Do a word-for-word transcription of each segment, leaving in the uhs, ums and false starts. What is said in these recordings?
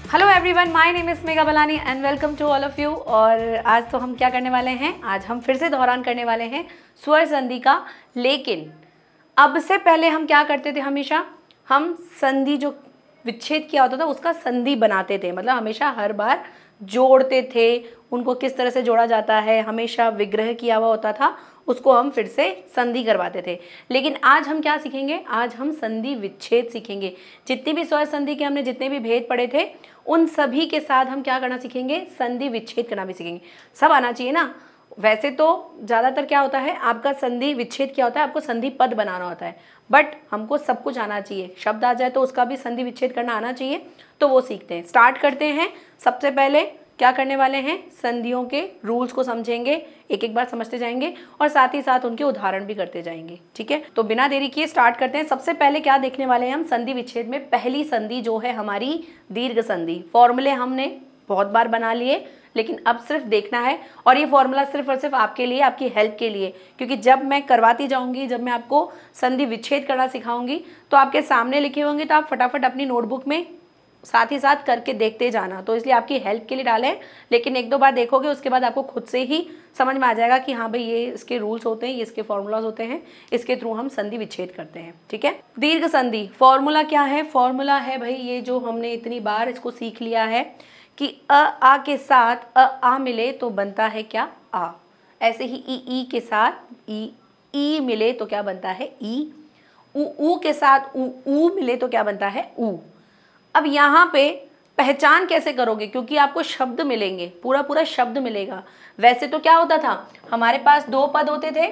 Hello everyone, my name is Megha Balani and welcome to all of you. और आज तो हम क्या करने वाले हैं, आज हम फिर से दोहरान करने वाले हैं स्वर संधि का। लेकिन अब से पहले हम क्या करते थे, हमेशा हम संधि जो विच्छेद किया होता था उसका संधि बनाते थे, मतलब हमेशा हर बार जोड़ते थे। उनको किस तरह से जोड़ा जाता है, हमेशा विग्रह किया हुआ होता था, उसको हम फिर से संधि करवाते थे। लेकिन आज हम क्या सीखेंगे, आज हम संधि विच्छेद सीखेंगे। जितनी भी स्वर संधि के हमने जितने भी भेद पढ़े थे उन सभी के साथ हम क्या करना सीखेंगे, संधि विच्छेद करना भी सीखेंगे। सब आना चाहिए ना। वैसे तो ज़्यादातर क्या होता है, आपका संधि विच्छेद क्या होता है, आपको संधि पद बनाना होता है, बट हमको सब कुछ आना चाहिए। शब्द आ जाए तो उसका भी संधि विच्छेद करना आना चाहिए, तो वो सीखते हैं। स्टार्ट करते हैं। सबसे पहले क्या करने वाले हैं, संधियों के रूल्स को समझेंगे, एक एक बार समझते जाएंगे और साथ ही साथ उनके उदाहरण भी करते जाएंगे। ठीक है, तो बिना देरी किए स्टार्ट करते हैं। सबसे पहले क्या देखने वाले हैं हम, संधि विच्छेद में पहली संधि जो है हमारी दीर्घ संधि। फॉर्मूले हमने बहुत बार बना लिए, लेकिन अब सिर्फ देखना है। और ये फॉर्मूला सिर्फ और सिर्फ आपके लिए, आपकी हेल्प के लिए, क्योंकि जब मैं करवाती जाऊंगी, जब मैं आपको संधि विच्छेद करना सिखाऊंगी तो आपके सामने लिखे होंगे, तो आप फटाफट अपनी नोटबुक में साथ ही साथ करके देखते जाना। तो इसलिए आपकी हेल्प के लिए डाले, लेकिन एक दो बार देखोगे उसके बाद आपको खुद से ही समझ में आ जाएगा कि हाँ भाई ये इसके रूल्स होते हैं, ये इसके फॉर्मूलाज होते हैं, इसके थ्रू हम संधि विच्छेद करते हैं। ठीक है, दीर्घ संधि फॉर्मूला क्या है, फॉर्मूला है भाई ये जो हमने इतनी बार इसको सीख लिया है कि अ आ के साथ अ आ मिले तो बनता है क्या, आ। ऐसे ही ई ई के साथ ई ई मिले तो क्या बनता है, ई। उ ऊ के साथ उ ऊ मिले तो क्या बनता है, ऊ। अब यहाँ पे पहचान कैसे करोगे, क्योंकि आपको शब्द मिलेंगे, पूरा पूरा शब्द मिलेगा। वैसे तो क्या होता था, हमारे पास दो पद होते थे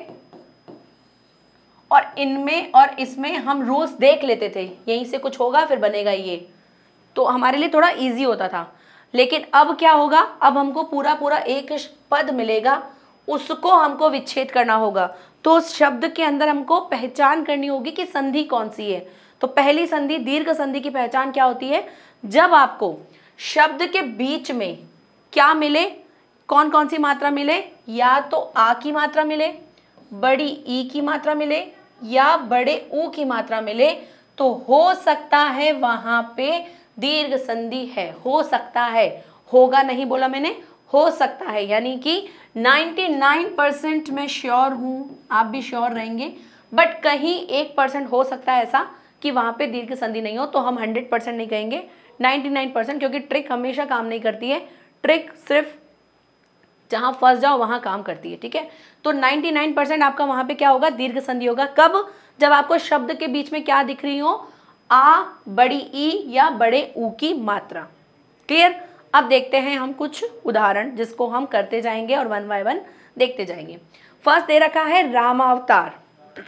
और इनमें और इसमें हम रोज देख लेते थे, यहीं से कुछ होगा फिर बनेगा ये, तो हमारे लिए थोड़ा इजी होता था। लेकिन अब क्या होगा, अब हमको पूरा पूरा एक पद मिलेगा, उसको हमको विच्छेद करना होगा। तो उस शब्द के अंदर हमको पहचान करनी होगी कि संधि कौन सी है। तो पहली संधि दीर्घ संधि की पहचान क्या होती है, जब आपको शब्द के बीच में क्या मिले, कौन कौन सी मात्रा मिले, या तो आ की मात्रा मिले, बड़ी ई की मात्रा मिले, या बड़े ऊ की मात्रा मिले, तो हो सकता है वहां पे दीर्घ संधि है। हो सकता है, होगा नहीं बोला मैंने, हो सकता है। यानी कि निन्यानवे परसेंट मैं श्योर हूं, आप भी श्योर रहेंगे, बट कहीं एक परसेंट हो सकता है ऐसा कि वहां पे दीर्घ संधि नहीं हो। तो हम हंड्रेड परसेंट नहीं कहेंगे, निन्यानवे परसेंट, क्योंकि ट्रिक हमेशा काम नहीं करती है। ट्रिक सिर्फ जहां फंस जाओ वहां काम करती है। ठीक है, तो निन्यानवे परसेंट आपका वहां पे क्या होगा, दीर्घ संधि होगा। कब, जब आपको शब्द के बीच में क्या दिख रही हो, आ, बड़ी ई या बड़े ऊ की मात्रा। क्लियर। अब देखते हैं हम कुछ उदाहरण, जिसको हम करते जाएंगे और वन बाय वन देखते जाएंगे। फर्स्ट दे रखा है रामावतार।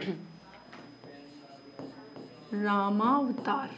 रामावतार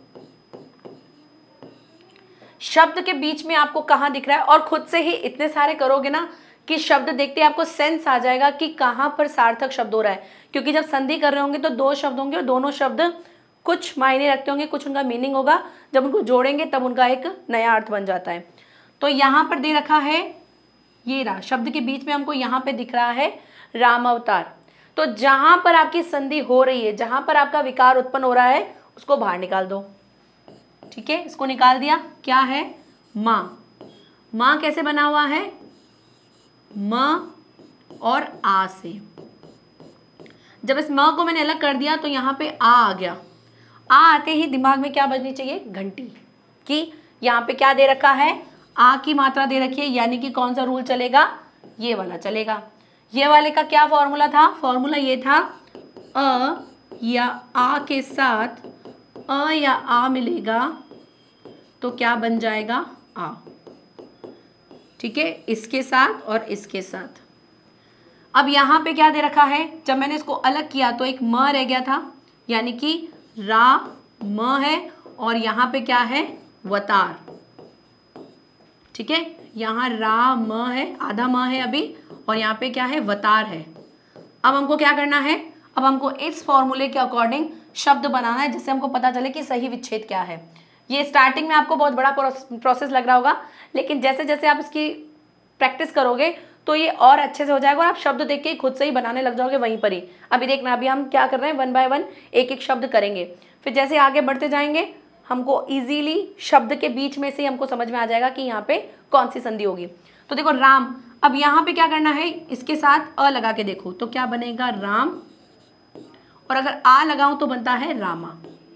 शब्द के बीच में आपको कहां दिख रहा है, और खुद से ही इतने सारे करोगे ना कि शब्द देखते ही आपको सेंस आ जाएगा कि कहां पर सार्थक शब्द हो रहा है। क्योंकि जब संधि कर रहे होंगे तो दो शब्द होंगे और दोनों शब्द कुछ मायने रखते होंगे, कुछ उनका मीनिंग होगा। जब उनको जोड़ेंगे तब उनका एक नया अर्थ बन जाता है। तो यहां पर दे रखा है, ये रहा शब्द के बीच में हमको यहां पे दिख रहा है रामावतार। तो जहां पर आपकी संधि हो रही है, जहां पर आपका विकार उत्पन्न हो रहा है, उसको बाहर निकाल दो। ठीक है, इसको निकाल दिया। क्या है, माँ। माँ कैसे बना हुआ है, म और आ से। जब इस म को मैंने अलग कर दिया तो यहाँ पे आ आ गया। आ आते ही दिमाग में क्या बजनी चाहिए, घंटी। कि यहाँ पे क्या दे रखा है, आ की मात्रा दे रखी है, यानी कि कौन सा रूल चलेगा, ये वाला चलेगा। ये वाले का क्या फॉर्मूला था, फॉर्मूला ये था, अ या आ के साथ अ या आ मिलेगा तो क्या बन जाएगा, आ। ठीक है, इसके साथ और इसके साथ। अब यहाँ पे क्या दे रखा है, जब मैंने इसको अलग किया तो एक म रह गया था, यानी कि रा म है, और यहाँ पे क्या है, वतार। ठीक है, यहाँ रा म है, आधा म है अभी, और यहाँ पे क्या है, वतार है। अब हमको क्या करना है, अब हमको इस फॉर्मूले के अकॉर्डिंग शब्द बनाना है, जिससे हमको पता चले कि सही विच्छेद क्या है। ये स्टार्टिंग में आपको बहुत बड़ा प्रोसेस लग रहा होगा, लेकिन जैसे जैसे आप इसकी प्रैक्टिस करोगे तो ये और अच्छे से हो जाएगा, और आप शब्द देख के खुद से ही बनाने लग जाओगे वहीं पर ही। अभी देखना, अभी हम क्या कर रहे हैं, वन बाय वन एक एक शब्द करेंगे, फिर जैसे आगे बढ़ते जाएंगे हमको इजीली शब्द के बीच में से हमको समझ में आ जाएगा कि यहाँ पे कौन सी संधि होगी। तो देखो राम, अब यहाँ पे क्या करना है, इसके साथ अ लगा के देखो तो क्या बनेगा, राम, और अगर आ लगाऊं तो बनता है रामा।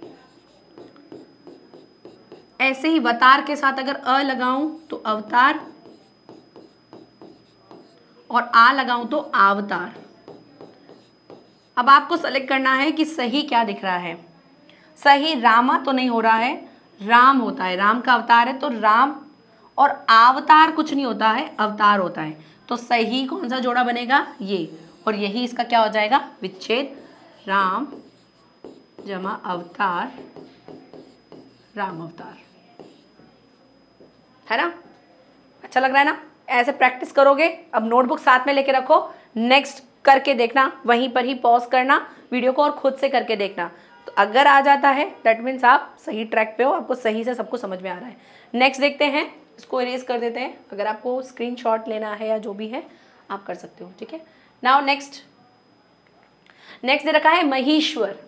ऐसे ही वतार के साथ अगर अ लगाऊं तो अवतार, और आ लगाऊं तो आवतार। अब आपको सेलेक्ट करना है कि सही क्या दिख रहा है। सही रामा तो नहीं हो रहा है, राम होता है, राम का अवतार है तो राम, और आवतार कुछ नहीं होता है, अवतार होता है। तो सही कौन सा जोड़ा बनेगा, ये, और यही इसका क्या हो जाएगा, विच्छेद। राम जमा अवतार, राम अवतार, है ना। अच्छा लग रहा है ना। ऐसे प्रैक्टिस करोगे। अब नोटबुक साथ में लेके रखो, नेक्स्ट करके देखना, वहीं पर ही पॉज करना वीडियो को और खुद से करके देखना। तो अगर आ जाता है दैट मीन्स आप सही ट्रैक पे हो, आपको सही से सब कुछ समझ में आ रहा है। नेक्स्ट देखते हैं, इसको इरेज कर देते हैं। अगर आपको स्क्रीनशॉट लेना है या जो भी है आप कर सकते हो, ठीक है। नाउ नेक्स्ट नेक्स्ट दे रखा है महीश्वर।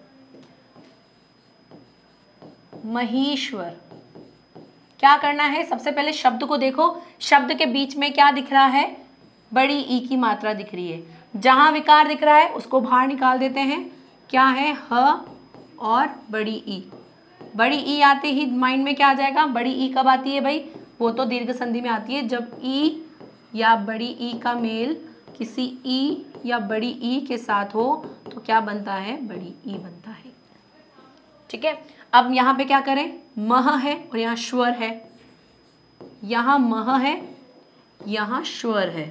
महीश्वर क्या करना है, सबसे पहले शब्द को देखो, शब्द के बीच में क्या दिख रहा है, बड़ी ई की मात्रा दिख रही है। जहां विकार दिख रहा है उसको बाहर निकाल देते हैं। क्या है, ह और बड़ी ई। बड़ी ई आते ही माइंड में क्या आ जाएगा, बड़ी ई कब आती है भाई, वो तो दीर्घ संधि में आती है जब ई या बड़ी ई का मेल किसी ई या बड़ी ई के साथ हो तो क्या बनता है, बड़ी ई बनता है, ठीक है। अब यहाँ पे क्या करें, मह है और यहाँ श्वर है, यहाँ मह है, यहाँ श्वर है।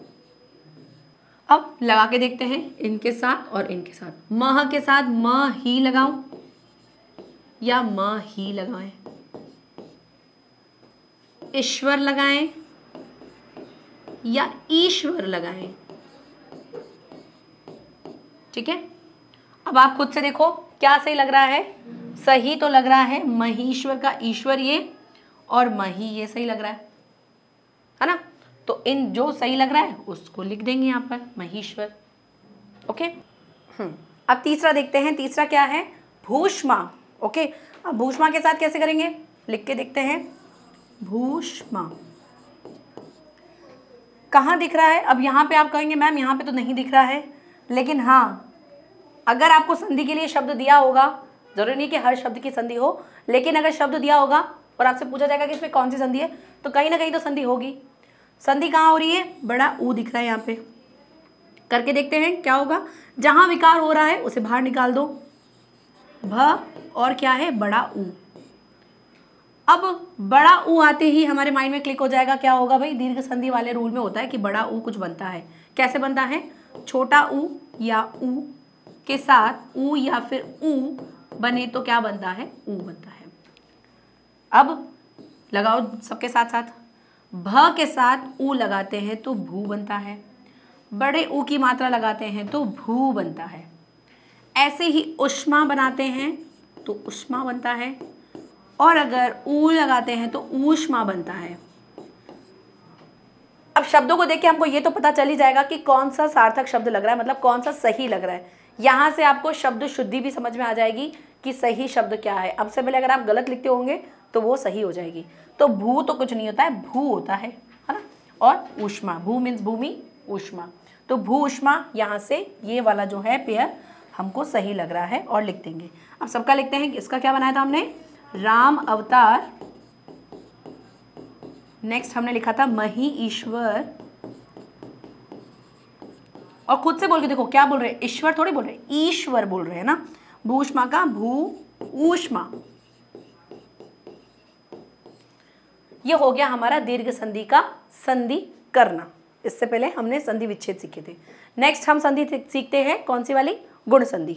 अब लगा के देखते हैं इनके साथ और इनके साथ। मह के साथ म ही लगाऊं या म ही लगाएं, ईश्वर लगाएं या ईश्वर लगाएं, ठीक है। अब आप खुद से देखो क्या सही लग रहा है। सही तो लग रहा है महीश्वर का ईश्वर ये, और मही ये सही लग रहा है, है ना। तो इन जो सही लग रहा है उसको लिख देंगे यहाँ पर महीश्वर, ओके। हम्म अब तीसरा देखते हैं। तीसरा क्या है, भूष्मा, ओके। अब भूष्मा के साथ कैसे करेंगे, लिख के देखते हैं। भूष्मा कहाँ दिख रहा है, अब यहाँ पे आप कहेंगे मैम यहाँ पे तो नहीं दिख रहा है, लेकिन हाँ अगर आपको संधि के लिए शब्द दिया होगा, जरूरी नहीं कि हर शब्द की संधि हो, लेकिन अगर शब्द दिया होगा और आपसे पूछा जाएगा कि इसमें कौन सी संधि है, तो कहीं ना कहीं तो संधि होगी। संधि कहाँ हो रही है, बड़ा ऊ दिख रहा है, यहाँ पे करके देखते हैं क्या होगा। जहां विकार हो रहा है उसे बाहर निकाल दो, भ और क्या है, बड़ा ऊ। अब बड़ा ऊ आते ही हमारे माइंड में क्लिक हो जाएगा, क्या होगा भाई, दीर्घ संधि वाले रूल में होता है कि बड़ा ऊ कुछ बनता है। कैसे बनता है, छोटा ऊ या ऊ के साथ ऊ या फिर ऊ बने तो क्या बनता है, ऊ बनता है। अब लगाओ सबके साथ साथ, भ के साथ ऊ लगाते हैं तो भू बनता है, बड़े ऊ की मात्रा लगाते हैं तो भू बनता है। ऐसे ही उष्मा बनाते हैं तो उष्मा बनता है, और अगर ऊ लगाते हैं तो ऊष्मा बनता है। अब शब्दों को देख के हमको ये तो पता चल ही जाएगा कि कौन सा सार्थक शब्द लग रहा है, मतलब कौन सा सही लग रहा है। यहाँ से आपको शब्द शुद्धि भी समझ में आ जाएगी कि सही शब्द क्या है। अब से पहले अगर आप गलत लिखते होंगे तो वो सही हो जाएगी। तो भू तो कुछ नहीं होता है, भू होता है, है ना। और ऊष्मा, भू मीन्स भूमि, ऊष्मा, तो भू ऊष्मा, यहाँ से ये वाला जो है पेयर हमको सही लग रहा है और लिख देंगे। अब सबका लिखते हैं, इसका क्या बनाया था हमने, राम अवतार, नेक्स्ट हमने लिखा था मही ईश्वर, और खुद से बोल के देखो क्या बोल रहे हैं, ईश्वर थोड़ी बोल रहे हैं, ईश्वर बोल रहे हैं ना। भूष्मा का भू ऊष्मा, ये हो गया हमारा दीर्घ संधि का संधि करना। इससे पहले हमने संधि विच्छेद सीखे थे। नेक्स्ट हम संधि सीखते हैं, कौन सी वाली, गुण संधि।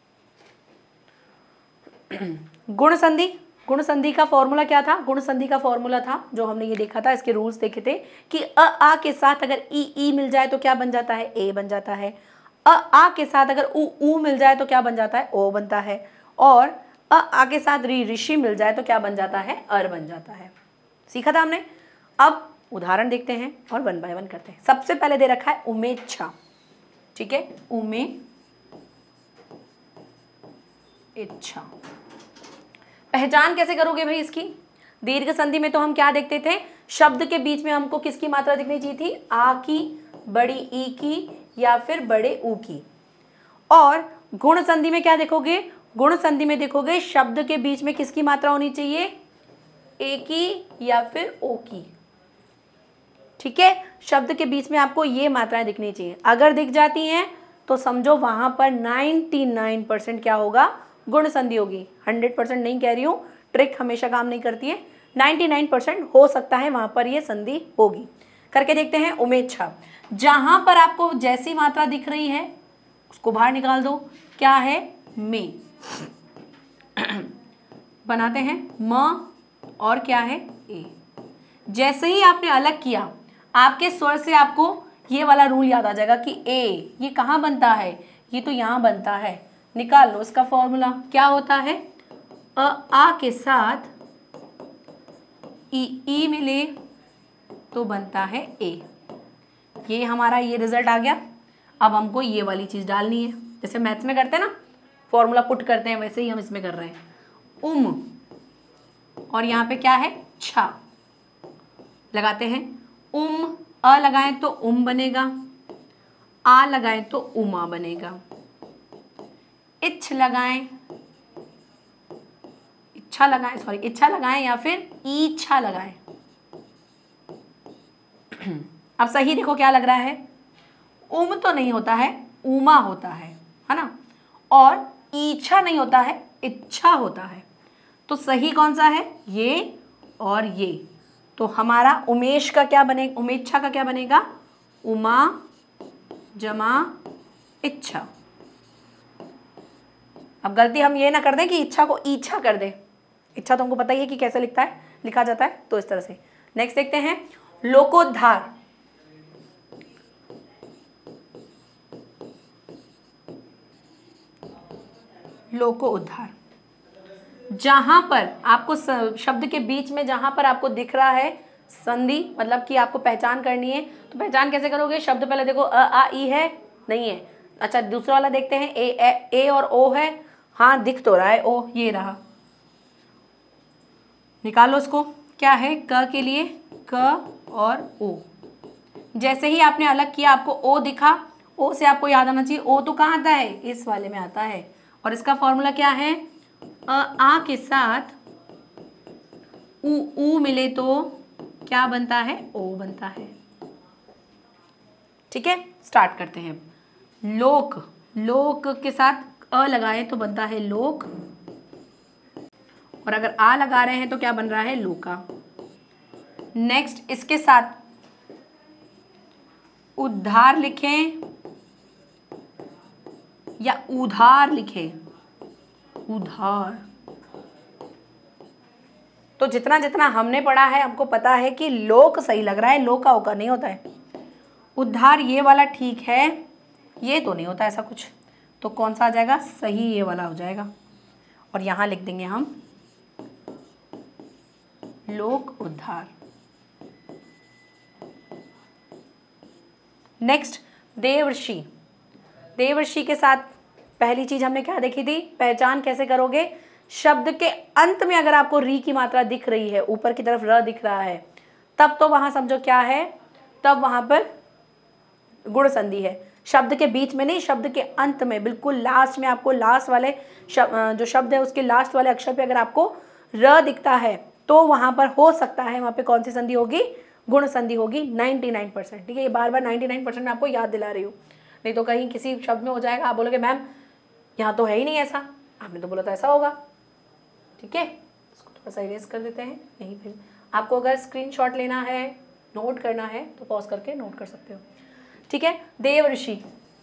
गुण संधि, गुण संधि का फॉर्मूला क्या था, गुण संधि का फॉर्मूला था जो हमने ये देखा था, इसके रूल्स देखे थे कि अ आ के साथ अगर ई ई मिल जाए तो क्या बन जाता है, ए बन जाता है। अ आ के साथ अगर उ ऊ मिल जाए तो क्या बन जाता है, ओ बनता है। और अ आ के साथ री ऋषि मिल जाए तो क्या बन जाता है, अर बन जाता है। सीखा था हमने। अब उदाहरण देखते हैं और वन बाय वन करते हैं। सबसे पहले दे रखा है उमेच्छा, ठीक है, उमे इच्छा। पहचान कैसे करोगे भाई इसकी? दीर्घ संधि में तो हम क्या देखते थे, शब्द के बीच में हमको किसकी मात्रा दिखनी चाहिए थी, आ की, बड़ी ई की या फिर बड़े ऊ की। और गुण संधि में क्या देखोगे, गुण संधि में देखोगे शब्द के बीच में किसकी मात्रा होनी चाहिए, ए की या फिर ओ की। ठीक है, शब्द के बीच में आपको ये मात्राएं दिखनी चाहिए। अगर दिख जाती हैं तो समझो वहां पर निन्यानवे परसेंट क्या होगा, गुण संधि होगी। हंड्रेड परसेंट नहीं कह रही हूँ, ट्रिक हमेशा काम नहीं करती है। निन्यानवे परसेंट हो सकता है वहां पर ये संधि होगी। करके देखते हैं उमेच्छा। जहां पर आपको जैसी मात्रा दिख रही है उसको बाहर निकाल दो। क्या है, में। बनाते हैं म और क्या है, ए। जैसे ही आपने अलग किया, आपके स्वर से आपको ये वाला रूल याद आ जाएगा कि ए ये कहाँ बनता है, ये तो यहाँ बनता है। निकाल लो इसका फॉर्मूला। क्या होता है, अ आ के साथ ई ई मिले तो बनता है ए। ये हमारा ये रिजल्ट आ गया। अब हमको ये वाली चीज़ डालनी है, जैसे मैथ्स में करते हैं ना, फॉर्मूला पुट करते हैं, वैसे ही हम इसमें कर रहे हैं। उम और यहाँ पे क्या है, छा। लगाते हैं उम, अ लगाएं तो उम बनेगा, आ लगाएं तो उमा बनेगा। इच्छ लगाएं, इच्छा लगाएं, सॉरी इच्छा लगाएं या फिर इच्छा लगाएं। अब सही देखो क्या लग रहा है, उम तो नहीं होता है, उमा होता है, है ना, और इच्छा नहीं होता है, इच्छा होता है। तो सही कौन सा है, ये और ये। तो हमारा उमेश का क्या बने, उमेच्छा का क्या बनेगा, उमा जमा इच्छा। अब गलती हम ये ना कर दें कि इच्छा को इच्छा कर दें। इच्छा तो हमको पता ही है कि कैसे लिखता है, लिखा जाता है, तो इस तरह से। नेक्स्ट देखते हैं लोकोद्धार। लोको उद्धार, जहां पर आपको शब्द के बीच में जहां पर आपको दिख रहा है संधि, मतलब कि आपको पहचान करनी है, तो पहचान कैसे करोगे? शब्द पहले देखो, अ आ ई है, नहीं है। अच्छा दूसरा वाला देखते हैं, ए ए, ए और ओ है, हाँ दिख तो रहा है ओ, ये रहा। निकालो इसको। क्या है, क के लिए क और ओ। जैसे ही आपने अलग किया आपको ओ दिखा, ओ से आपको याद आना चाहिए, ओ तो कहाँ आता है, इस वाले में आता है। और इसका फॉर्मूला क्या है, अ आ के साथ उ ऊ मिले तो क्या बनता है, ओ बनता है। ठीक है, स्टार्ट करते हैं। लोक, लोक के साथ अ लगाए तो बनता है लोक, और अगर आ लगा रहे हैं तो क्या बन रहा है, लोका। नेक्स्ट इसके साथ उद्धार लिखें या उधार लिखें, उधार। तो जितना जितना हमने पढ़ा है हमको पता है कि लोक सही लग रहा है, लोका ओका नहीं होता है। उद्धार ये वाला ठीक है, ये तो नहीं होता ऐसा कुछ, तो कौन सा आ जाएगा, सही ये वाला हो जाएगा। और यहां लिख देंगे हम लोक उद्धार। नेक्स्ट देवर्षि। देवर्षि के साथ पहली चीज हमने क्या देखी थी, पहचान कैसे करोगे? शब्द के अंत में अगर आपको री की मात्रा दिख रही है, ऊपर की तरफ र दिख रहा है, तब तो वहां समझो क्या है, तब वहां पर गुण संधि है। शब्द के बीच में नहीं, शब्द के अंत में, बिल्कुल लास्ट में आपको लास्ट वाले शब, जो शब्द है उसके लास्ट वाले अक्षर पे अगर आपको र दिखता है तो वहां पर हो सकता है वहां पे कौन सी संधि होगी, गुण संधि होगी। निन्यानवे परसेंट। ठीक है, ये बार बार निन्यानवे परसेंट मैं आपको याद दिला रही हूँ, नहीं तो कहीं किसी शब्द में हो जाएगा, आप बोलोगे मैम यहाँ तो है ही नहीं ऐसा, आपने तो बोला था ऐसा होगा। ठीक है, इसको थोड़ा सा इरेज कर देते हैं। यहीं पे आपको अगर स्क्रीनशॉट लेना है, नोट करना है तो पॉज करके नोट कर सकते हो। ठीक है, देवर्षि।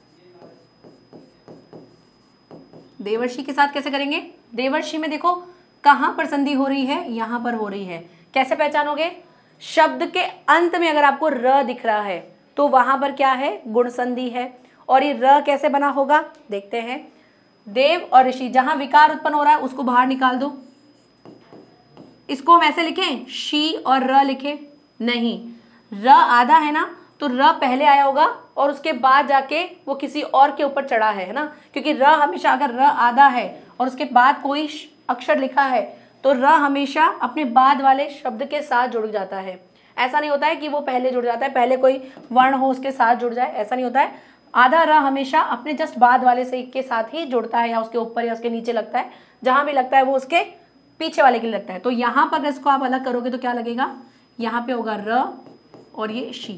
देवर्षि के साथ कैसे करेंगे? देवर्षि में देखो कहां पर संधि हो रही है, यहां पर हो रही है। कैसे पहचानोगे? शब्द के अंत में अगर आपको र दिख रहा है तो वहां पर क्या है, गुण संधि है। और ये र कैसे बना होगा देखते हैं। देव और ऋषि, जहां विकार उत्पन्न हो रहा है उसको बाहर निकाल दो। इसको हम ऐसे लिखें, शी और र लिखें? नहीं, र आधा है ना, तो र पहले आया होगा और उसके बाद जाके वो किसी और के ऊपर चढ़ा है, है ना, क्योंकि र हमेशा अगर र आधा है और उसके बाद कोई अक्षर लिखा है तो र हमेशा अपने बाद वाले शब्द के साथ जुड़ जाता है। ऐसा नहीं होता है कि वो पहले जुड़ जाता है, पहले कोई वर्ण हो उसके साथ जुड़ जाए, ऐसा नहीं होता है। आधा र हमेशा अपने जस्ट बाद वाले से के साथ ही जुड़ता है, या उसके ऊपर या उसके नीचे लगता है, जहां भी लगता है वो उसके पीछे वाले के लिए लगता है। तो यहाँ पर इसको आप अलग करोगे तो क्या लगेगा, यहाँ पे होगा र और ये शी,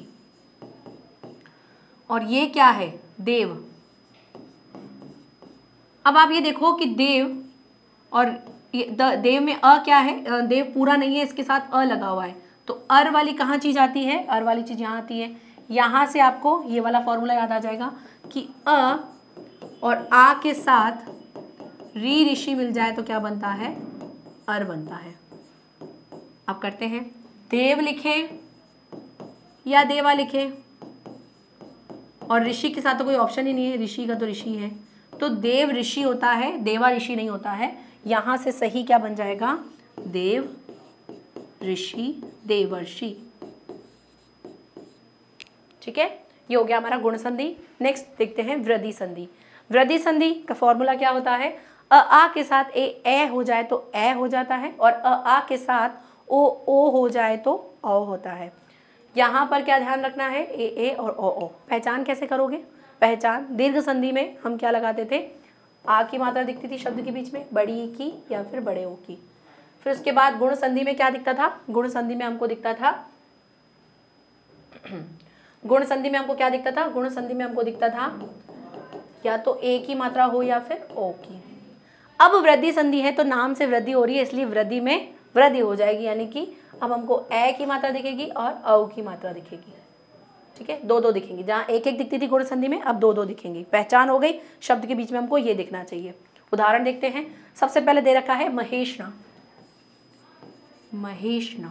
और ये क्या है, देव। अब आप ये देखो कि देव और ये देव में अ क्या है, देव पूरा नहीं है, इसके साथ अ लगा हुआ है, तो अर वाली कहाँ चीज आती है, अर वाली चीज यहाँ आती है। यहाँ से आपको ये वाला फॉर्मूला याद आ जाएगा कि अ और आ के साथ री ऋषि मिल जाए तो क्या बनता है, अर बनता है। अब करते हैं, देव लिखे या देवा लिखे, और ऋषि के साथ तो कोई ऑप्शन ही नहीं है, ऋषि का तो ऋषि है, तो देव ऋषि होता है, देवा ऋषि नहीं होता है। यहाँ से सही क्या बन जाएगा, देव ऋषि देवर्षि। ठीक है, ये हो गया हमारा गुण संधि। नेक्स्ट देखते हैं वृद्धि संधि। वृद्धि संधि का फॉर्मूला क्या होता है, अ आ के साथ ए ए हो जाए तो ए हो जाता है, और अ आ के साथ ओ ओ हो जाए तो औ होता है। यहाँ पर क्या ध्यान रखना है, ए ए और ओ ओ। पहचान कैसे करोगे, पहचान दीर्घ संधि में हम क्या लगाते थे, आ की मात्रा दिखती थी शब्द के बीच में, बड़ी ई की या फिर बड़े ओ की। फिर उसके बाद गुण संधि में क्या दिखता था, गुण संधि में हमको दिखता था गुण संधि में हमको क्या दिखता था, गुण संधि में हमको दिखता था या तो ए की मात्रा हो या फिर ओ की। अब वृद्धि संधि है तो नाम से वृद्धि हो रही है, इसलिए वृद्धि में वृद्धि हो जाएगी, यानी कि अब हमको ए की मात्रा दिखेगी और औ की मात्रा दिखेगी। ठीक है, दो दो दिखेंगी, जहाँ एक एक दिखती थी गुण संधि में अब दो दो दिखेंगी। पहचान हो गई, शब्द के बीच में हमको ये दिखना चाहिए। उदाहरण देखते हैं, सबसे पहले दे रखा है महेशना, महेशना।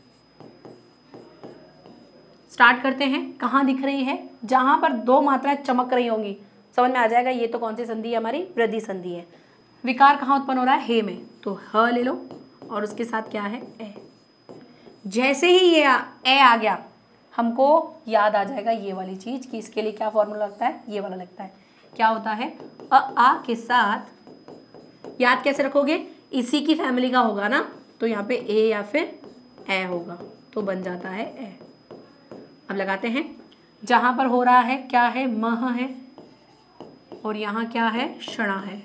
स्टार्ट करते हैं, कहाँ दिख रही है, जहां पर दो मात्राएं चमक रही होंगी, समझ में आ जाएगा ये तो कौन सी संधि है, हमारी वृद्धि संधि है। विकार कहाँ उत्पन्न हो रहा है, हे में, तो ह ले लो और उसके साथ क्या है, ए। जैसे ही ये आ, ए आ गया, हमको याद आ जाएगा ये वाली चीज कि इसके लिए क्या फॉर्मूला लगता है, ये वाला लगता है। क्या होता है, अ आ के साथ, याद कैसे रखोगे, इसी की फैमिली का होगा ना, तो यहाँ पे ए या फिर ए होगा, तो बन जाता है ए। अब लगाते हैं, जहां पर हो रहा है क्या है, मह है, और यहाँ क्या है, क्षणा है।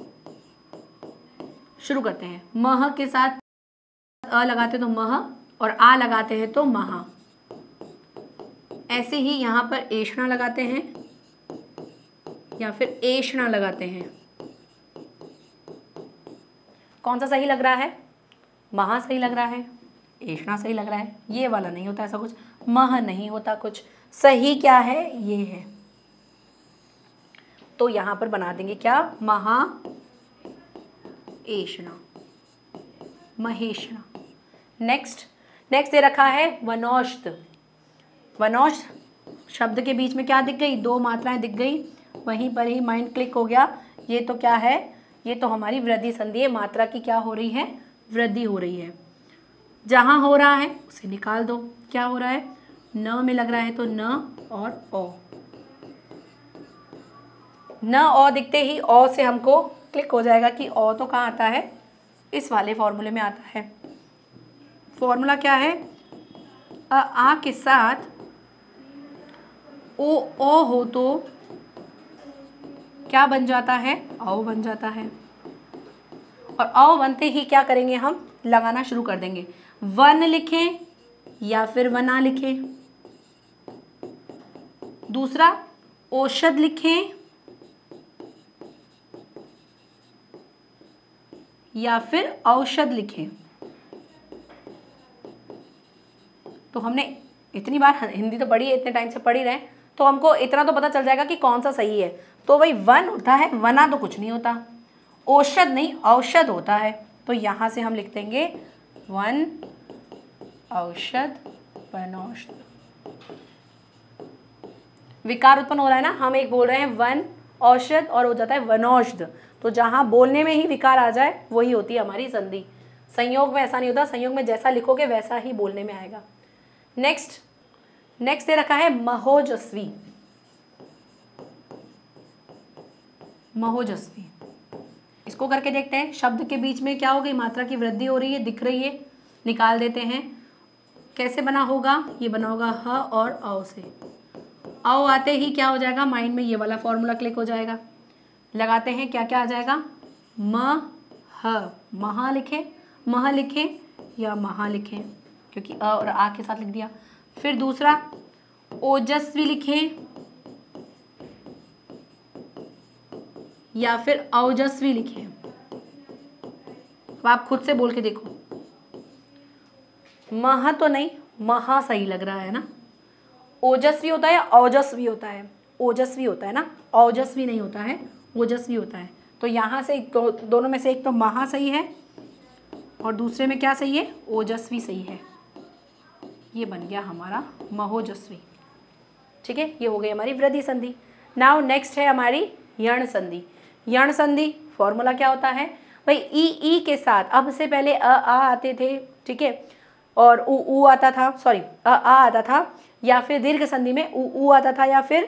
शुरू करते हैं, मह के साथ अ लगाते तो मह, और आ लगाते हैं तो महा। ऐसे ही यहाँ पर एषणा लगाते हैं या फिर एषणा लगाते हैं। कौन सा सही लग रहा है, महा सही लग रहा है, एषणा सही लग रहा है, ये वाला नहीं होता ऐसा कुछ, मह नहीं होता कुछ, सही क्या है, ये है। तो यहां पर बना देंगे क्या, महा एषणा, महेशणा। नेक्स्ट नेक्स्ट दे रखा है वनौषध। वनौषध शब्द के बीच में क्या दिख गई, दो मात्राएं दिख गई, वहीं पर ही माइंड क्लिक हो गया। ये तो क्या है, ये तो हमारी वृद्धि संधि है, मात्रा की क्या हो रही है, वृद्धि हो रही है। जहां हो रहा है उसे निकाल दो, क्या हो रहा है, न में लग रहा है तो न और ओ, न ओ दिखते ही ओ से हमको क्लिक हो जाएगा कि ओ तो कहाँ आता है, इस वाले फॉर्मूले में आता है। फॉर्मूला क्या है, अ आ के साथ ओ ओ हो तो क्या बन जाता है, औ बन जाता है, और औ बनते ही क्या करेंगे, हम लगाना शुरू कर देंगे। वन लिखें या फिर वना लिखें, दूसरा औषध लिखें या फिर औषध लिखें। तो हमने इतनी बार हिंदी तो पढ़ी है, इतने टाइम से पढ़ ही रहे, तो हमको इतना तो पता चल जाएगा कि कौन सा सही है। तो भाई वन होता है, वना तो कुछ नहीं होता, औषध नहीं औषध होता है, तो यहाँ से हम लिख देंगे वन औषध वनौषध। विकार उत्पन्न हो रहा है ना, हम एक बोल रहे हैं वन औषध और हो जाता है वनौषध, तो जहाँ बोलने में ही विकार आ जाए वही होती है हमारी संधि। संयोग में ऐसा नहीं होता, संयोग में जैसा लिखोगे वैसा ही बोलने में आएगा। नेक्स्ट नेक्स्ट दे रखा है महोजस्वी। महोजस्वी इसको करके देखते हैं। शब्द के बीच में क्या हो गई, मात्रा की वृद्धि हो रही है, दिख रही है, निकाल देते हैं। कैसे बना होगा, ये बना होगा ह और औ से। औ आते ही क्या हो जाएगा, माइंड में ये वाला फॉर्मूला क्लिक हो जाएगा। लगाते हैं, क्या क्या आ जाएगा, म ह, महा लिखे, मह लिखे या महा लिखें, क्योंकि अ और आ के साथ लिख दिया। फिर दूसरा ओजस्वी लिखें या फिर औजस्वी लिखें। अब आप खुद से बोल के देखो, मह तो नहीं, महा सही लग रहा है ना। ओजस्वी होता है या औजस्वी होता है, ओजस्वी होता है ना, औजस्वी नहीं होता है, ओजस्वी होता है। तो यहाँ से दो, दोनों में से एक तो महा सही है और दूसरे में क्या सही है, ओजस्वी सही है। ये बन गया हमारा महोजस्वी। ठीक है, ये हो गई हमारी वृद्धि संधि। नाउ नेक्स्ट है हमारी यण संधि। यण संधि फॉर्मूला क्या होता है भाई, ई ई के साथ, अब से पहले अ आ आते थे, ठीक है, और उ ऊ आता था, सॉरी अ आ आता था, या फिर दीर्घ संधि में उ ऊ आता था, या फिर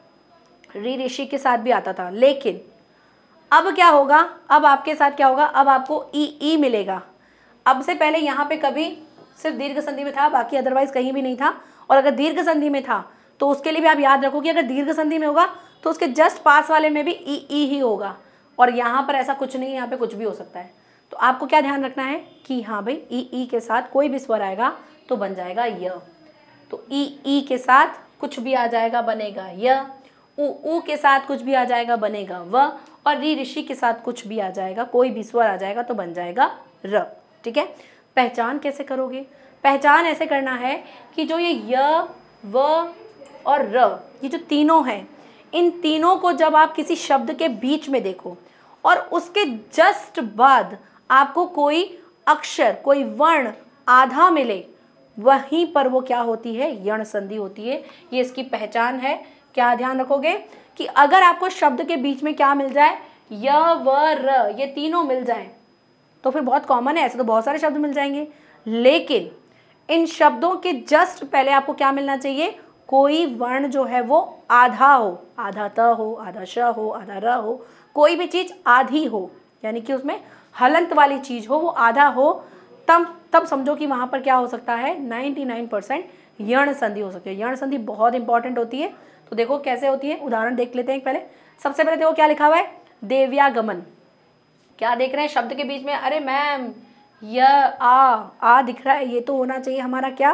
री ऋषि के साथ भी आता था। लेकिन अब क्या होगा, अब आपके साथ क्या होगा, अब आपको ई ई मिलेगा। अब से पहले यहाँ पे कभी सिर्फ दीर्घ संधि में था, बाकी अदरवाइज कहीं भी नहीं था। और अगर दीर्घ संधि में था तो उसके लिए भी आप याद रखो कि अगर दीर्घ संधि में होगा तो उसके जस्ट पास वाले में भी ई ई ही होगा। और यहाँ पर ऐसा कुछ नहीं है, यहाँ पे कुछ भी हो सकता है। तो आपको क्या ध्यान रखना है कि हाँ भाई, ई ई के साथ कोई भी स्वर आएगा तो बन जाएगा य। तो ई ई के साथ कुछ भी आ जाएगा बनेगा य, उ ऊ के साथ कुछ भी आ जाएगा बनेगा व, और री ऋषि के साथ कुछ भी आ जाएगा, कोई भी स्वर आ जाएगा तो बन जाएगा र। ठीक है, पहचान कैसे करोगे, पहचान ऐसे करना है कि जो ये य, व और र, ये जो तीनों हैं, इन तीनों को जब आप किसी शब्द के बीच में देखो और उसके जस्ट बाद आपको कोई अक्षर, कोई वर्ण आधा मिले, वहीं पर वो क्या होती है, यण संधि होती है। ये इसकी पहचान है। क्या ध्यान रखोगे कि अगर आपको शब्द के बीच में क्या मिल जाए, य व र, ये तीनों मिल जाए तो फिर बहुत कॉमन है, ऐसे तो बहुत सारे शब्द मिल जाएंगे। लेकिन इन शब्दों के जस्ट पहले आपको क्या मिलना चाहिए, कोई वर्ण जो है वो आधा हो, आधा त हो, आधा श हो, आधा र हो, कोई भी चीज आधी हो, यानी कि उसमें हलंत वाली चीज हो, वो आधा हो, तब तब समझो कि वहां पर क्या हो सकता है, निन्यानवे परसेंट यण संधि हो सकती है। यण संधि बहुत इंपॉर्टेंट होती है। तो देखो कैसे होती है, उदाहरण देख लेते हैं पहले। सबसे पहले देखो क्या लिखा हुआ है, देव्यागमन। क्या देख रहे हैं शब्द के बीच में, अरे मैम य आ आ दिख रहा है, ये तो होना चाहिए हमारा क्या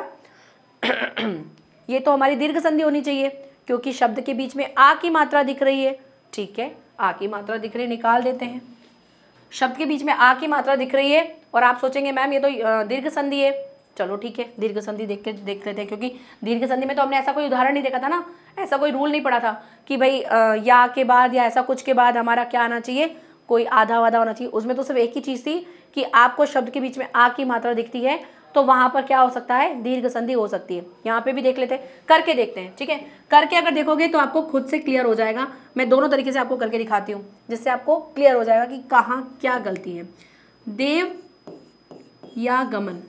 ये तो हमारी दीर्घ संधि होनी चाहिए, क्योंकि शब्द के बीच में आ की मात्रा दिख रही है। ठीक है, आ की मात्रा दिख रही है, निकाल देते हैं। शब्द के बीच में आ की मात्रा दिख रही है और आप सोचेंगे मैम ये तो दीर्घ संधि है। चलो ठीक है, दीर्घ संधि देख के देख लेते हैं, क्योंकि दीर्घ संधि में तो हमने ऐसा कोई उदाहरण नहीं देखा था ना, ऐसा कोई रूल नहीं पड़ा था कि भाई या के बाद या ऐसा कुछ के बाद हमारा क्या आना चाहिए, कोई आधा वाधा होना चाहिए। उसमें तो सिर्फ एक ही चीज़ थी कि आपको शब्द के बीच में आ की मात्रा दिखती है तो वहां पर क्या हो सकता है, दीर्घ संधि हो सकती है। यहाँ पे भी देख लेते हैं, करके देखते हैं। ठीक है, करके अगर देखोगे तो आपको खुद से क्लियर हो जाएगा। मैं दोनों तरीके से आपको करके दिखाती हूँ, जिससे आपको क्लियर हो जाएगा कि कहाँ क्या गलती है। देव या गमन,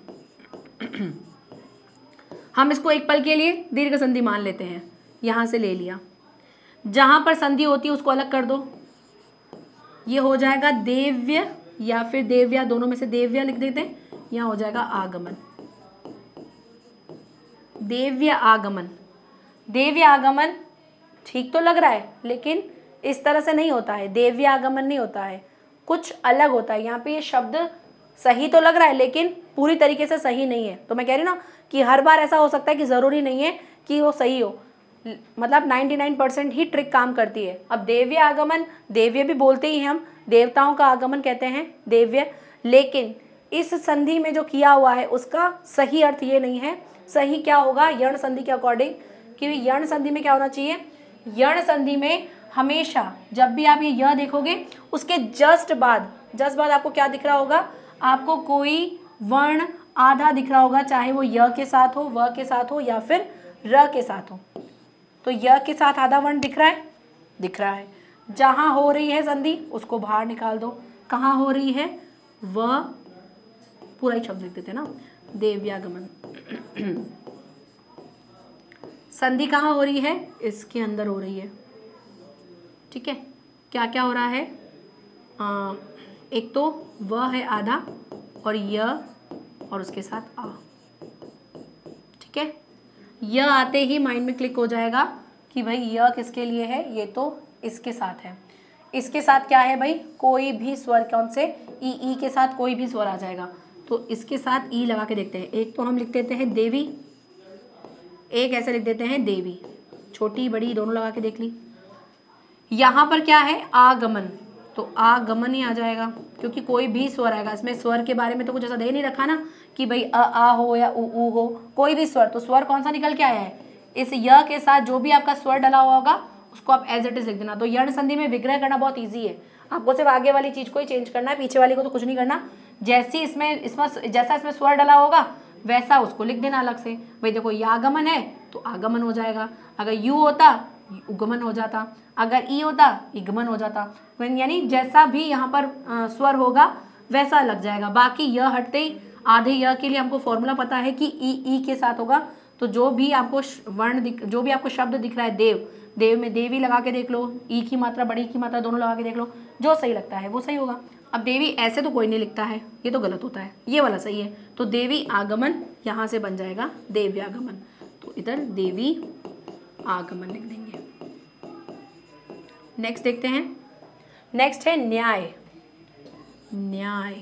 हम इसको एक पल के लिए दीर्घ संधि मान लेते हैं। यहाँ से ले लिया, जहां पर संधि होती है उसको अलग कर दो, ये हो जाएगा देव्य या फिर देव्या, दोनों में से देव्य लिख देते हैं। यहाँ हो जाएगा आगमन, देव्य आगमन। देव्य आगमन ठीक तो लग रहा है, लेकिन इस तरह से नहीं होता है, देव्य आगमन नहीं होता है, कुछ अलग होता है। यहाँ पे ये शब्द सही तो लग रहा है लेकिन पूरी तरीके से सही नहीं है। तो मैं कह रही हूँ ना कि हर बार ऐसा हो सकता है कि ज़रूरी नहीं है कि वो सही हो, मतलब निन्यानवे परसेंट ही ट्रिक काम करती है। अब देव्य आगमन, देव्य भी बोलते ही हम, देवताओं का आगमन कहते हैं देव्य, लेकिन इस संधि में जो किया हुआ है उसका सही अर्थ ये नहीं है। सही क्या होगा यण संधि के अकॉर्डिंग, क्योंकि यण संधि में क्या होना चाहिए, यण संधि में हमेशा जब भी आप ये य देखोगे उसके जस्ट बाद जस्ट बाद आपको क्या दिख रहा होगा, आपको कोई वर्ण आधा दिख रहा होगा, चाहे वो य के साथ हो, व के साथ हो या फिर र के साथ हो। तो य के साथ आधा वर्ण दिख रहा है, दिख रहा है। जहां हो रही है संधि उसको बाहर निकाल दो, कहाँ हो रही है, व पूरा ही शब्द लिख देते ना, देव्यागमन। संधि कहाँ हो रही है, इसके अंदर हो रही है। ठीक है, क्या क्या हो रहा है, आ, एक तो व है आधा और य और उसके साथ आ, ठीक है। य आते ही माइंड में क्लिक हो जाएगा कि भाई य किसके लिए है, ये तो इसके साथ है। इसके साथ क्या है भाई, कोई भी स्वर, कौन से, ई, ई के साथ कोई भी स्वर आ जाएगा। तो इसके साथ ई लगा के देखते हैं। एक तो हम लिख देते हैं देवी, एक ऐसे लिख देते हैं देवी, छोटी बड़ी दोनों लगा के देख ली। यहाँ पर क्या है, आगमन, तो आगमन ही आ जाएगा क्योंकि कोई भी स्वर आएगा। इसमें स्वर के बारे में तो कुछ ऐसा दे नहीं रखा ना कि भाई अ आ हो या उ ऊ हो, कोई भी स्वर। तो स्वर कौन सा निकल के आया है, इस य के साथ जो भी आपका स्वर डला हुआ होगा उसको आप एज इट इज लिख देना। तो यण संधि में विग्रह करना बहुत ईजी है, आपको सिर्फ आगे वाली चीज को ही चेंज करना है, पीछे वाली को तो कुछ नहीं करना। जैसी इसमें इसमें जैसा इसमें स्वर डला होगा वैसा उसको लिख देना अलग से। भाई देखो यागमन है तो आगमन हो जाएगा, अगर यू होता उगमन हो जाता, अगर ई होता इगमन हो जाता, यानी जैसा भी यहाँ पर स्वर होगा वैसा लग जाएगा। बाकी यह हटते ही आधे य के लिए हमको फॉर्मूला पता है कि ई ई के साथ होगा। तो जो भी आपको वर्ण दिख, जो भी आपको शब्द दिख रहा है, देव, देव में देवी लगा के देख लो, ई की मात्रा बड़ी की मात्रा दोनों लगा के देख लो, जो सही लगता है वो सही होगा। अब देवी ऐसे तो कोई नहीं लिखता है, ये तो गलत होता है, ये वाला सही है। तो देवी आगमन यहाँ से बन जाएगा देव्यागमन, तो इधर देवी आगमन लिख देंगे। नेक्स्ट देखते हैं, नेक्स्ट है न्याय। न्याय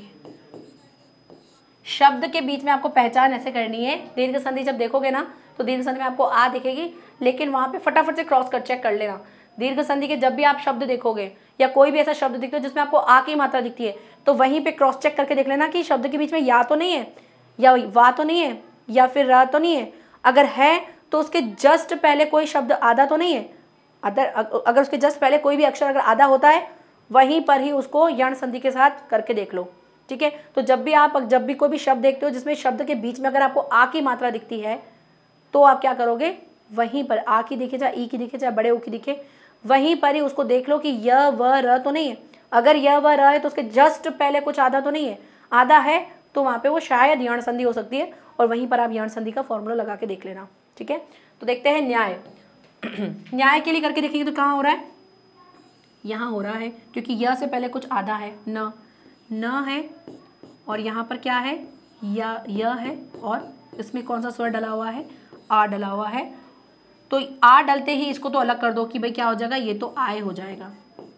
शब्द के बीच में आपको पहचान ऐसे करनी है, दीर्घ संधि जब देखोगे ना तो दीर्घ संधि में आपको आ दिखेगी, लेकिन वहां पे फटाफट से क्रॉस कर चेक कर लेना। दीर्घ संधि के जब भी आप शब्द देखोगे या कोई भी ऐसा शब्द दिखता है जिसमें आपको आ की मात्रा दिखती है, तो वहीं पे क्रॉस चेक करके देख लेना कि शब्द के बीच में या तो नहीं है, या वा तो नहीं है, या फिर रा तो नहीं है। अगर है तो उसके जस्ट पहले कोई शब्द आधा तो नहीं है। अदर अगर उसके जस्ट पहले कोई भी अक्षर अगर आधा होता है, वहीं पर ही उसको यण संधि के साथ करके देख लो, ठीक है। तो जब भी आप जब भी कोई भी शब्द देखते हो जिसमें शब्द के बीच में अगर आपको आ की मात्रा दिखती है, तो आप क्या करोगे, वहीं पर आ की दिखे चाहे ई की दिखे चाहे बड़े ऊ की दिखे, वहीं पर ही उसको देख लो कि य व र तो नहीं है। अगर य व र है तो उसके जस्ट पहले कुछ आधा तो नहीं है, आधा है तो वहां पे वो शायद यण संधि हो सकती है, और वहीं पर आप यण संधि का फॉर्मूला लगा के देख लेना, ठीक है। तो देखते हैं न्याय। न्याय के लिए करके देखेंगे तो कहाँ हो रहा है, यहाँ हो रहा है, क्योंकि य से पहले कुछ आधा है, न न है, और यहाँ पर क्या है, या य है, और इसमें कौन सा स्वर डला हुआ है, आ डला हुआ है। तो आ डलते ही इसको तो अलग कर दो कि भाई क्या हो जाएगा, ये तो आय हो जाएगा।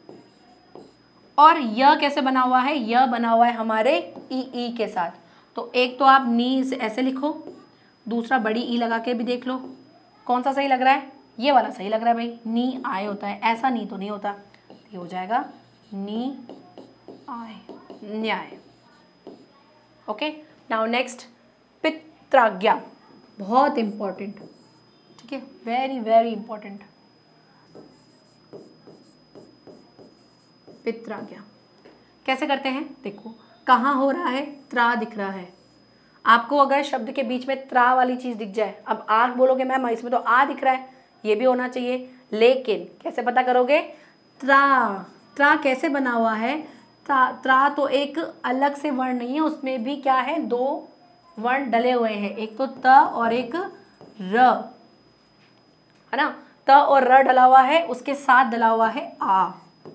और य कैसे बना हुआ है, य बना हुआ है हमारे ई ई के साथ। तो एक तो आप नी से ऐसे लिखो, दूसरा बड़ी ई लगा के भी देख लो कौन सा सही लग रहा है, ये वाला सही लग रहा है भाई, नी आय होता है, ऐसा नी तो नहीं होता, ये हो जाएगा नी आय, न्याय। ओके, नाउ नेक्स्ट पित्राज्ञा, बहुत इंपॉर्टेंट, ठीक है, वेरी वेरी इंपॉर्टेंट। पित्राज्ञा कैसे करते हैं, देखो कहाँ हो रहा है, त्रा दिख रहा है आपको। अगर शब्द के बीच में त्रा वाली चीज दिख जाए, अब आग बोलोगे मैम इसमें तो आ दिख रहा है, ये भी होना चाहिए, लेकिन कैसे पता करोगे, त्रा त्रा कैसे बना हुआ है, त्रा त्रा तो एक अलग से वर्ण नहीं है, उसमें भी क्या है, दो वर्ण डले हुए हैं, एक तो त और एक र, है ना। त और र डला हुआ है, उसके साथ डला हुआ है आ।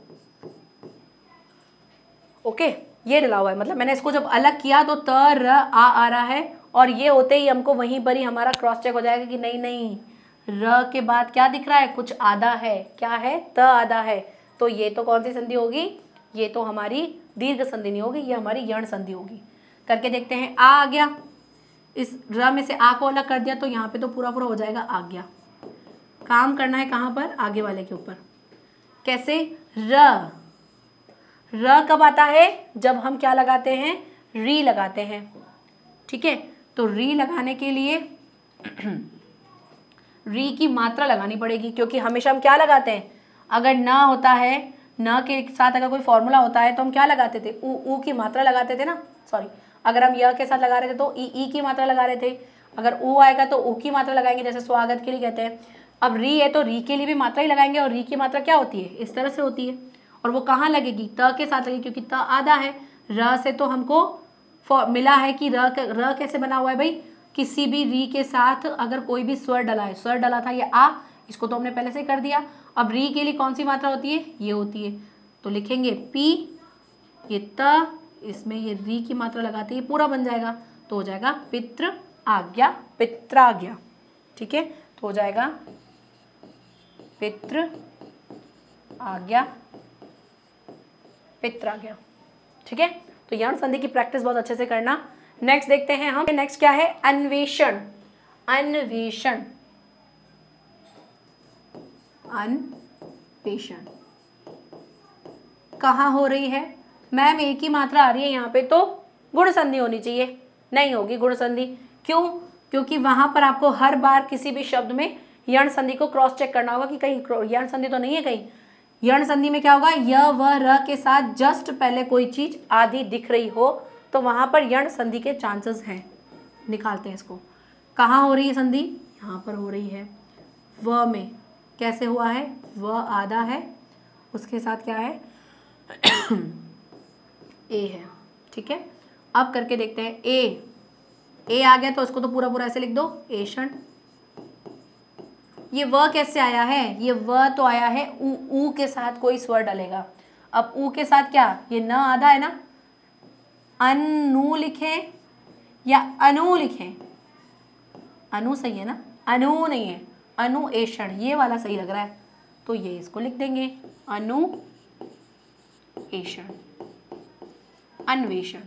ओके, ये डला हुआ है, मतलब मैंने इसको जब अलग किया तो त र आ आ रहा है, और ये होते ही हमको वहीं पर ही हमारा क्रॉस चेक हो जाएगा कि नहीं नहीं, र के बाद क्या दिख रहा है, कुछ आधा है, क्या है, त आधा है। तो ये तो कौन सी संधि होगी, ये तो हमारी दीर्घ संधि नहीं होगी, ये हमारी यण संधि होगी। करके देखते हैं, आ आ गया, इस र में से आ को अलग कर दिया तो यहाँ पे तो पूरा पूरा हो जाएगा आ गया। काम करना है कहाँ पर, आगे वाले के ऊपर। कैसे, र र कब आता है, जब हम क्या लगाते हैं, री लगाते हैं, ठीक है। तो री लगाने के लिए री की मात्रा लगानी पड़ेगी, क्योंकि हमेशा हम क्या लगाते हैं, अगर न होता है, न के साथ अगर कोई फॉर्मूला होता है तो हम क्या लगाते थे, उ ऊ की मात्रा लगाते थे ना, सॉरी, अगर हम य के साथ लगा रहे थे तो ई ई की मात्रा लगा रहे थे, अगर ऊ आएगा तो ऊ की मात्रा लगाएंगे, जैसे स्वागत के लिए कहते हैं। अब री है तो री के लिए भी मात्रा ही लगाएंगे, और री की मात्रा क्या होती है, इस तरह से होती है, और वो कहाँ लगेगी, त के साथ लगेगी, क्योंकि त आधा है। र से तो हमको मिला है कि र र कैसे बना हुआ है भाई, किसी भी री के साथ अगर कोई भी स्वर डला है, स्वर डला था ये आ, इसको तो हमने पहले से कर दिया। अब री के लिए कौन सी मात्रा होती है, ये होती है, तो लिखेंगे पी ये त, इसमें ये री की मात्रा लगाते ही पूरा बन जाएगा, तो हो जाएगा पितृ आज्ञा, पित्राज्ञा। ठीक है, तो हो जाएगा पितृ आज्ञा, पित्राज्ञा। ठीक है, तो यण संधि की प्रैक्टिस बहुत अच्छे से करना। नेक्स्ट देखते हैं हम, नेक्स्ट क्या है, अन्वेषण। अन्वेषण, अन्वेषण कहाँ हो रही है? मैम एक ही मात्रा आ रही है यहाँ पे, तो गुण संधि होनी चाहिए, नहीं होगी गुण संधि। क्यों? क्योंकि वहां पर आपको हर बार किसी भी शब्द में यण संधि को क्रॉस चेक करना होगा कि कहीं यण संधि तो नहीं है। कहीं यण संधि में क्या होगा, य व र के साथ जस्ट पहले कोई चीज आधी दिख रही हो तो वहां पर यण संधि के चांसेस हैं। निकालते हैं इसको। कहाँ हो रही है संधि? यहाँ पर हो रही है। व में कैसे हुआ है? व आधा है, उसके साथ क्या है ए है। ठीक है, अब करके देखते हैं। ए ए आ गया तो इसको तो पूरा पूरा ऐसे लिख दो, एषण। ये व कैसे आया है? ये व तो आया है उ, उ के साथ कोई स्वर डलेगा। अब उ के साथ क्या, ये न आधा है ना, अनु लिखें या अनु लिखें? अनु सही है ना, अनु नहीं है, अनु एषण, ये वाला सही लग रहा है, तो ये इसको लिख देंगे अनु एषण, अन्वेषण।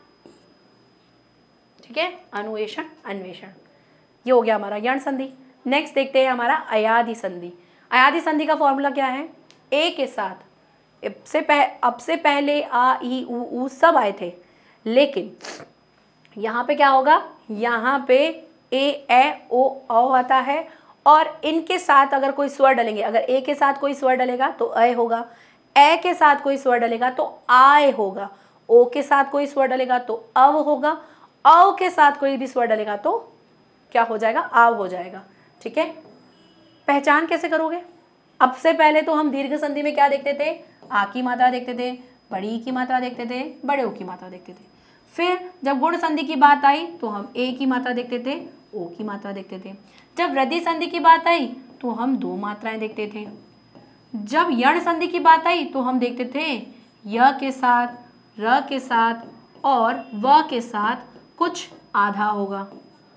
ठीक है, अनुवेषण, अन्वेषण, ये हो गया हमारा यण संधि। नेक्स्ट देखते हैं हमारा अयादि संधि। अयादि संधि का फॉर्मूला क्या है? ए के साथ अब से पह, अब से पहले आ ई उ ऊ सब आए थे, लेकिन यहाँ पे क्या होगा, यहाँ पे ए ए ओ औ आता है, और इनके साथ अगर कोई स्वर डलेंगे, अगर ए के साथ कोई स्वर डलेगा तो अ होगा, ए के साथ कोई स्वर डलेगा तो आय होगा, ओ के साथ कोई स्वर डलेगा तो अव होगा, अव के साथ कोई भी स्वर डलेगा तो क्या हो जाएगा, आव हो जाएगा। ठीक है, पहचान कैसे करोगे? अब से पहले तो हम दीर्घ संधि में क्या देखते थे, आ की मात्रा देखते थे, बड़ी ई की मात्रा देखते थे, बड़े ओ की मात्रा देखते थे। फिर जब गुण संधि की बात आई तो हम ए की मात्रा देखते थे, ओ की मात्रा देखते थे। जब वृद्धि संधि की बात आई तो हम दो मात्राएं देखते थे। जब यण संधि की बात आई तो हम देखते थे य के साथ, र के साथ और व के साथ कुछ आधा होगा।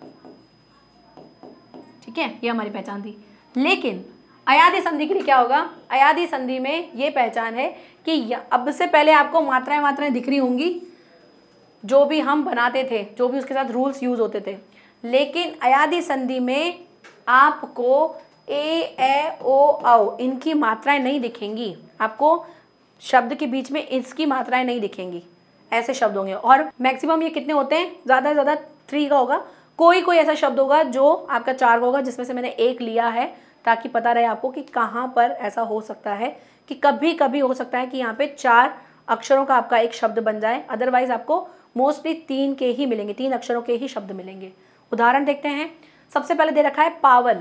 ठीक है, ये हमारी पहचान थी। लेकिन अयादि संधि के लिए क्या होगा? अयादि संधि में ये पहचान है कि अब से पहले आपको मात्राएं मात्राएं दिख रही होंगी, जो भी हम बनाते थे, जो भी उसके साथ रूल्स यूज होते थे। लेकिन अयादि संधि में आपको ए ए ओ औ इनकी मात्राएं नहीं दिखेंगी, आपको शब्द के बीच में इसकी मात्राएं नहीं दिखेंगी, ऐसे शब्द होंगे। और मैक्सिमम ये कितने होते हैं? ज़्यादा से ज़्यादा थ्री का होगा। कोई कोई ऐसा शब्द होगा जो आपका चार का होगा, जिसमें से मैंने एक लिया है ताकि पता रहे आपको कि कहाँ पर ऐसा हो सकता है कि कभी कभी हो सकता है कि यहाँ पे चार अक्षरों का आपका एक शब्द बन जाए। अदरवाइज आपको मोस्टली तीन के ही मिलेंगे, तीन अक्षरों के ही शब्द मिलेंगे। उदाहरण देखते हैं। सबसे पहले दे रखा है पावन।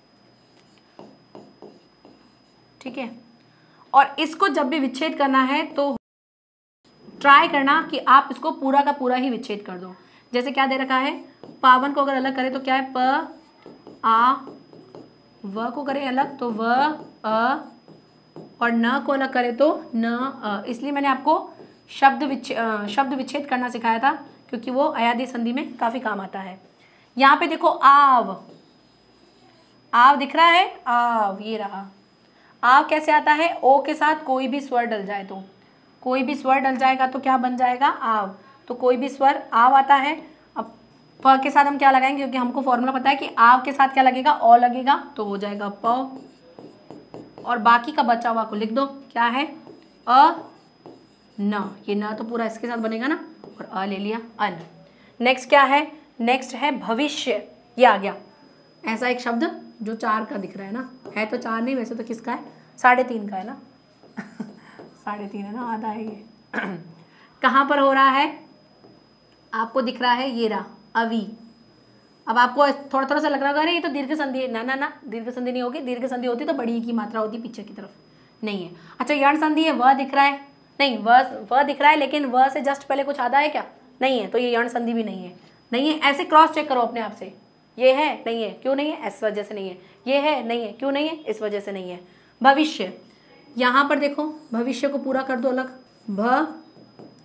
ठीक है, और इसको जब भी विच्छेद करना है तो ट्राई करना कि आप इसको पूरा का पूरा ही विच्छेद कर दो। जैसे क्या दे रखा है, पावन को अगर अलग करें तो क्या है, प आ, व को करें अलग तो व अ, और न को अलग करें तो न अ। इसलिए मैंने आपको शब्द विच्छेद शब्द विच्छेद करना सिखाया था, क्योंकि वो अयादि संधि में काफी काम आता है। यहाँ पे देखो आव, आव दिख रहा है, आव, ये रहा। आव कैसे आता है? ओ के साथ कोई भी स्वर डल जाए तो, कोई भी स्वर डल जाएगा तो क्या बन जाएगा, आव। तो कोई भी स्वर आव आता है। अब प के साथ हम क्या लगाएंगे, क्योंकि हमको फॉर्मूला पता है कि आव के साथ क्या लगेगा, ओ लगेगा, तो हो जाएगा प। और बाकी का बचा हुआ को लिख दो, क्या है, अ न। ये न तो पूरा इसके साथ बनेगा ना, और अ ले लिया, अन। नेक्स्ट क्या है? नेक्स्ट है भविष्य। ये आ गया ऐसा एक शब्द जो चार का दिख रहा है ना, है तो चार नहीं, वैसे तो किसका है, साढ़े तीन का है ना साढ़े तीन है ना, आधा है ये कहाँ पर हो रहा है? आपको दिख रहा है, ये रहा, अवी। अब आपको थोड़ा थोड़ा सा लग रहा होगा अरे ये तो दीर्घ संधि है। ना ना ना, दीर्घ संधि नहीं होगी। दीर्घ संधि होती तो बड़ी की मात्रा होती पीछे की तरफ, नहीं है। अच्छा, यण संधि है, वह दिख रहा है, नहीं, वह वह दिख रहा है, लेकिन वह से जस्ट पहले कुछ आधा है क्या, नहीं है, तो ये यण संधि भी नहीं है। नहीं है, ऐसे क्रॉस चेक करो अपने आप से, ये है, नहीं है, क्यों नहीं है, इस वजह से नहीं है। ये है, नहीं है, क्यों नहीं है, इस वजह से नहीं है। भविष्य, यहाँ पर देखो, भविष्य को पूरा कर दो अलग, भ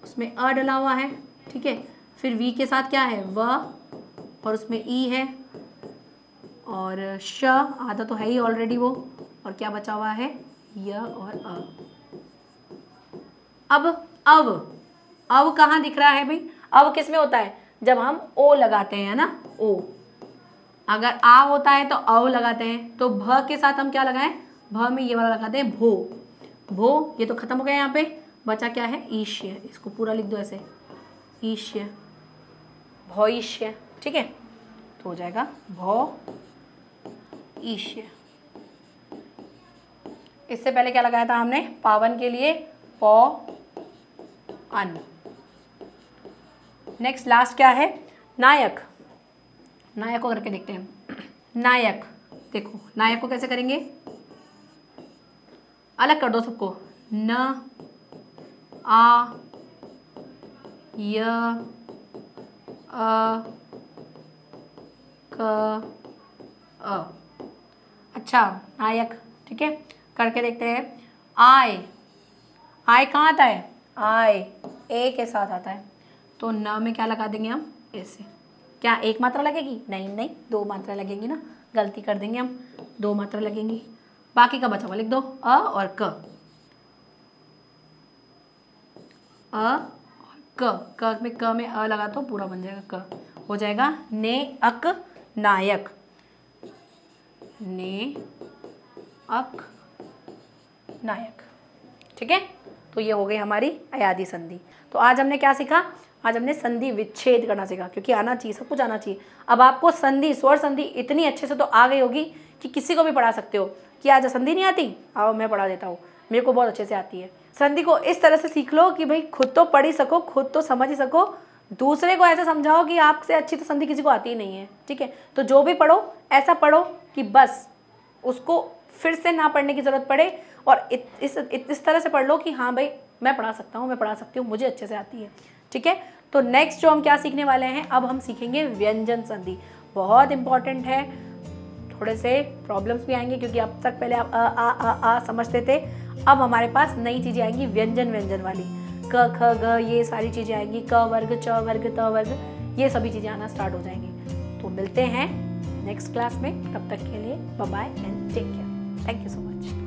उसमें अ डला हुआ है, ठीक है। फिर वी के साथ क्या है, व, और उसमें ई है, और श आधा तो है ही ऑलरेडी वो, और क्या बचा हुआ है, य और अ। अब अव अव कहाँ दिख रहा है भाई, अव किस में होता है, जब हम ओ लगाते हैं ना, ओ। अगर आ होता है तो अव लगाते हैं, तो भ के साथ हम क्या लगाएं, भ में ये वाला लगाते हैं भो। भो ये तो खत्म हो गया, यहाँ पे बचा क्या है, ईश्य। इसको पूरा लिख दो ऐसे, ईश्य, भौईश्य, ठीक है। तो हो जाएगा भौ ईश्य। इससे पहले क्या लगाया था हमने, पावन के लिए पौ अन। नेक्स्ट लास्ट क्या है, नायक। नायक को करके देखते हैं। नायक, देखो नायक को कैसे करेंगे, अलग कर दो सबको, न आ य अ क अ। अच्छा नायक, ठीक है, करके देखते हैं। आय, आय कहाँ आता है, आय ए के साथ आता है, तो न में क्या लगा देंगे हम, ऐसे। क्या एक मात्रा लगेगी, नहीं नहीं, दो मात्रा लगेंगी ना, गलती कर देंगे हम, दो मात्रा लगेंगी। बाकी का बचा हुआ लिख दो, अ और क, अ और क, क में क में अ लगा तो पूरा बन जाएगा क, हो जाएगा ने अक नायक, ने अक नायक, ठीक है। तो ये हो गई हमारी अयादी संधि। तो आज हमने क्या सीखा, आज हमने संधि विच्छेद करना सीखा, क्योंकि आना चाहिए, सब कुछ आना चाहिए। अब आपको संधि, स्वर संधि इतनी अच्छे से तो आ गई होगी कि किसी को भी पढ़ा सकते हो। कि आज संधि नहीं आती, आओ मैं पढ़ा देता हूँ, मेरे को बहुत अच्छे से आती है। संधि को इस तरह से सीख लो कि भाई खुद तो पढ़ ही सको, खुद तो समझ ही सको, दूसरे को ऐसा समझाओ कि आपसे अच्छी तो संधि किसी को आती ही नहीं है, ठीक है। तो जो भी पढ़ो ऐसा पढ़ो कि बस उसको फिर से ना पढ़ने की ज़रूरत पड़े, और इत, इस इत, इस तरह से पढ़ लो कि हाँ भाई मैं पढ़ा सकता हूँ, मैं पढ़ा सकती हूँ, मुझे अच्छे से आती है, ठीक है। तो नेक्स्ट जो हम क्या सीखने वाले हैं, अब हम सीखेंगे व्यंजन संधि। बहुत इंपॉर्टेंट है, थोड़े से प्रॉब्लम्स भी आएंगे, क्योंकि अब तक पहले आप अ आ आ आ समझते थे। अब हमारे पास नई चीज़ें आएंगी, व्यंजन व्यंजन वाली, क ख ग, ये सारी चीज़ें आएंगी, क वर्ग च वर्ग त वर्ग, ये सभी चीज़ें आना स्टार्ट हो जाएंगी। तो मिलते हैं नेक्स्ट क्लास में, तब तक के लिए bye bye and take care. Thank you so much.